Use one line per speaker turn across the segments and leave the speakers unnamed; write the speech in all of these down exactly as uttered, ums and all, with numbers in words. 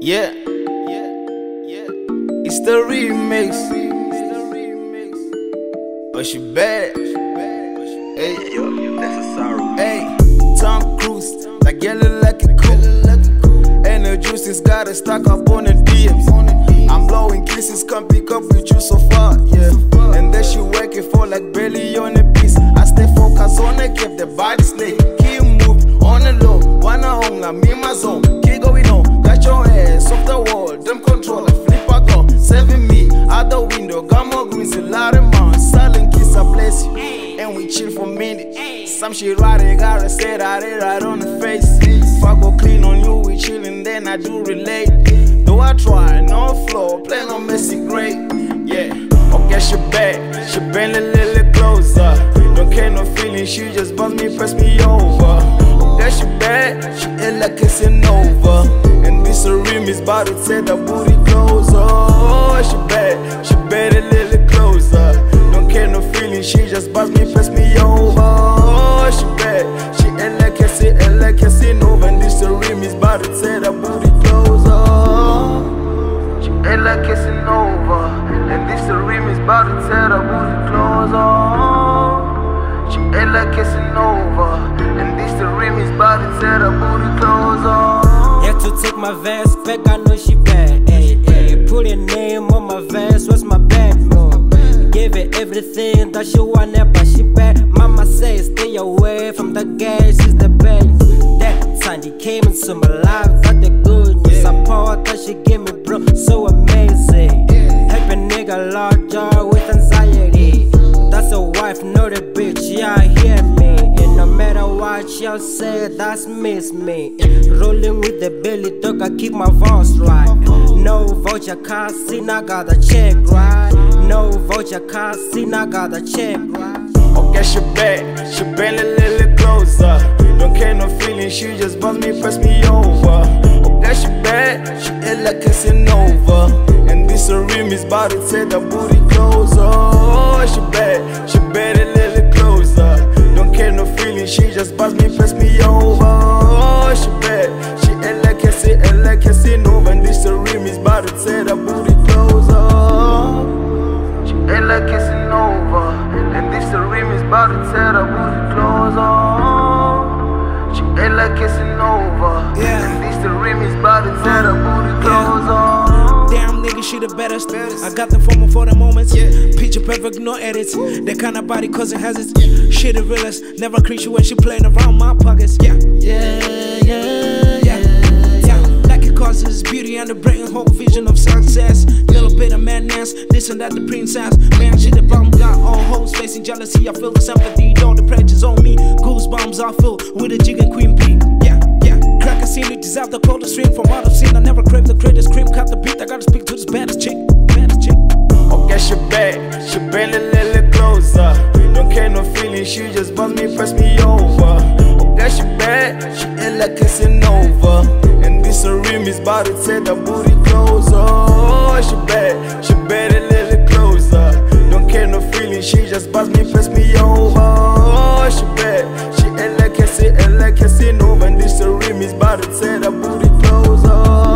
Yeah, yeah, yeah. It's the remix. Oh, she bad. Hey, hey. Tom Cruise, like yellow like a cool. And the juice is got it stuck up on the D Ms. I'm blowing kisses, come pick up with you so far, yeah. And then she working for like belly on the piece. I stay focused on the keep the body snake. Keep moving on the low, wanna home, I'm in my zone. Keep going on, got your ass off the wall. Them controller, flip a go, saving me out the window. Got more greens, a lot of mountains. Silent kiss, I bless you. And we chill for minutes. Some shit right, I gotta say that it right on the face. If I go clean on you, we chillin', then I do relate. Though I try, no flow, play no messy great. Yeah, okay, she back, she bend a little closer. Don't care no feeling, she just buzz me, press me over. Okay, she back, she ill like kissing over. And this a remix, but it said the booty closer. Oh, she back, she bend a little closer. Don't care no feeling, she just buzz me, press me over. Oh, she back, she ill like kissing, ill like kissing over. And this a remix, but it said the booty closer. She ill like kissing over. And this a remix, but it said the booty closer. She ain't like kissing over. And this the remix, but it said the booty closer.
Had to take my vest back, I know she bad. Ay, ay. Put a name on my vest, what's my bad move? Gave her everything that she wanted, but she bad. Mama says stay away from the gas, she's the best. That Sunday came into my life, got the good news. Support that she gave me, bro, so amazing. Help a nigga lot joy with anxiety. That's a wife, not a bitch, yeah, hear me. And no matter what y'all say, that's miss me. Rolling with the belly dog, I keep my voice right. No voucher, can't see, I got the check right. No voucher, can't see, I got the check right.
Okay, she back, she bend a little closer. Don't care no feeling, she just buzz me, press me over. Okay, she back, she ill like kissing over. And this a remix, but it said the booty closer. Oh, she back, she bend a little closer. Don't care no feeling, she just buzz me, press me over. Oh, she back, she ill like kissing, ill like kissing over. And this a remix, but it said the booty closer. She ill like kissing over. And this a remix, but it said the booty closer. She ill like kissing over.
Yeah.
And this the remix, but it said the booty closer.
Damn nigga, she the baddest. I got the formal for the moments. Yeah. Picture perfect, no edits. That kind of body cousin has it. Yeah. She the realest. Never crease you when she playing around my pockets. Yeah, yeah, yeah, yeah, yeah. Like it causes beauty and the brain, whole vision of success. Little bit of madness, this and that the princess. Man, she the bomb, got all hoes facing jealousy. I feel the sympathy, all the pressures on me. Goosebumps I feel with a jig and queen bee. Yeah, yeah. Crack a scene, you deserve the coldest stream from out of scene. I never crave the greatest cream, cut the beat. I gotta speak to this baddest chick, baddest chick.
Okay, she back, she bend a little closer. Don't care no feeling, she just buzz me, press me over. Okay, she back, she ill like kissing over. And this a remix, but it said the booty closer. Oh, she back, she bend a little closer. Don't care no feeling, she just buzz me, press me over. Oh, she back, she ill like kissing, ill like kissing over. And this a remix, but it said the booty closer.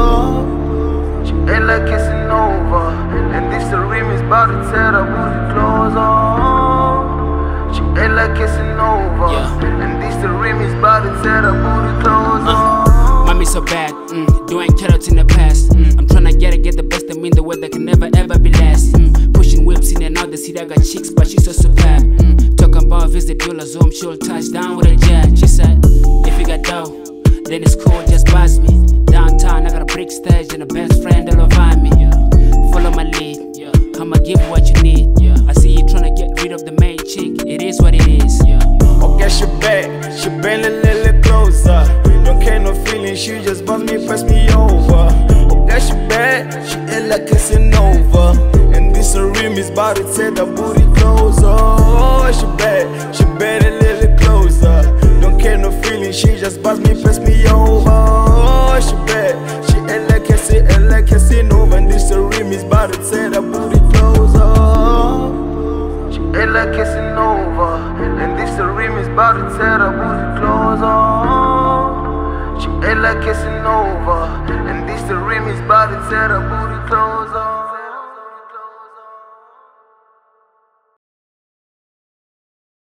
She ill like kissing over. And this a remix, but it said the booty closer. She ill like kissing over.
Yeah.
And this the remix, but it said the booty closer.
Uh, mommy so bad, mm, doing carrots in the past. Mm, I'm tryna get it, get the best of me in the way that can never ever be last. Mm, pushing whips in and out the city, I got chicks, but she's so superb. Mm, talking about visit Yola Zoom, she'll touch down with a jet. She said, if you got dough, then it's cool, just buzz me. Downtown, I got a brick stage and a best friend all over me. Follow my lead, I'ma give you what you need. I see you tryna get rid of the main chick, it is what it is.
Okay, she back, she bend a little closer. Don't care no feeling, she just buzz me, press me over. Okay, she back, she ill like kissing over. And this a remix, but it said the booty closer. Oh, she back, she bend a little closer. Don't care no feeling, she just buzz me, press me over. Oh, she back, she ill like kissing, ill like kissing over. And this a remix, but it said the booty closer. She ill like kissing over. And this a remix, but it said the booty closer. She ill like kissing over. And this the remix. his body, tear the booty clothes